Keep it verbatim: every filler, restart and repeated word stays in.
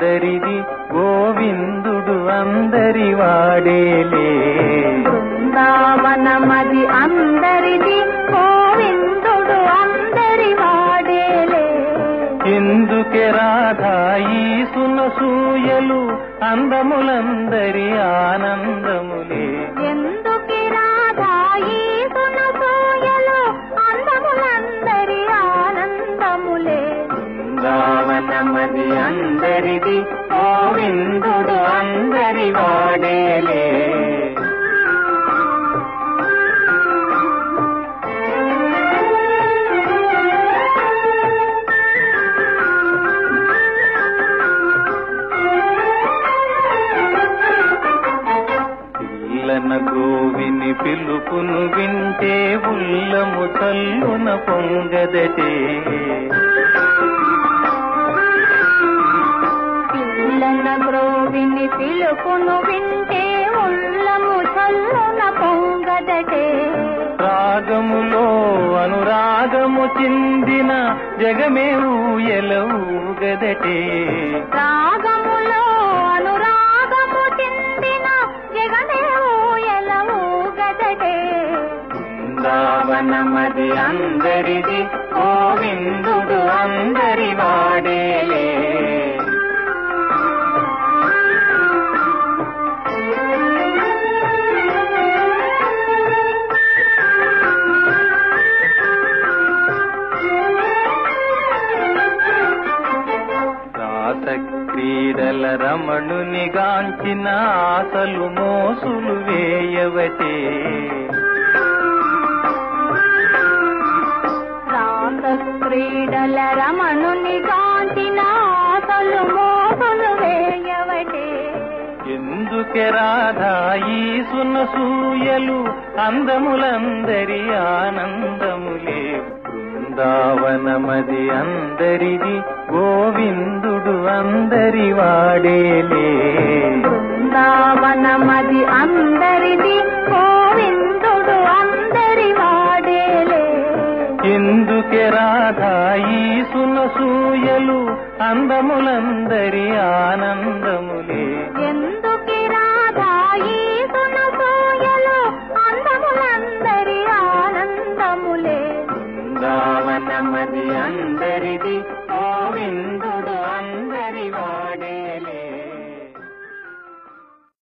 అందరిది గోవిందుడు అందరి వాడేలే. బృందావనమది అందరిది గోవిందుడు అందరి వాడేలే. ఎందుకే రాధా ఈ సునసూయలు అందములందరి ఆనందములే. ఎందుకే రాధా ఈ సునసూయలు అందములందరి ఆనందములే. బృందావనమది అందరిది గోవిందుడు అందరి వాడేలే. గోవిని పిలుపును వింటే ఉల్లము చల్లున పొంగదటే. పిల్లన గోవిని పిలుపును వింటే ఉల్లము చల్లున పొంగదటే. రాగములో అనురాగము చిందిన జగమే ఊయల ఊగదటే. రాగములో అనురాగము చిందిన జగమే ఊయల ఊగదటే. బృందావనమది అందరిది గోవిందుడు అందరి వాడేలే. క్రీడల రమణుని గాంచిన ఆశలు మోసులు వేయవటే. రాస క్రీడల రమణుని గాంచిన ఆశలు మోసులు వేయవటే. ఎందుకే రాధా ఈ సునసూయలు అందములందరి ఆనందములే. బృందావనమది అందరిది గోవిందుడు అందరి వాడేలే. బృందావనమది అందరిది గోవిందుడు అందరి వాడేలే. ఎందుకే రాధా ఈ సునసూయలు అందములందరి ఆనందములే. ఎందుకే రాధా ఈ సునసూయలు అందములందరి ఆనందములే. బృందావనమది అందరిది గోవిందు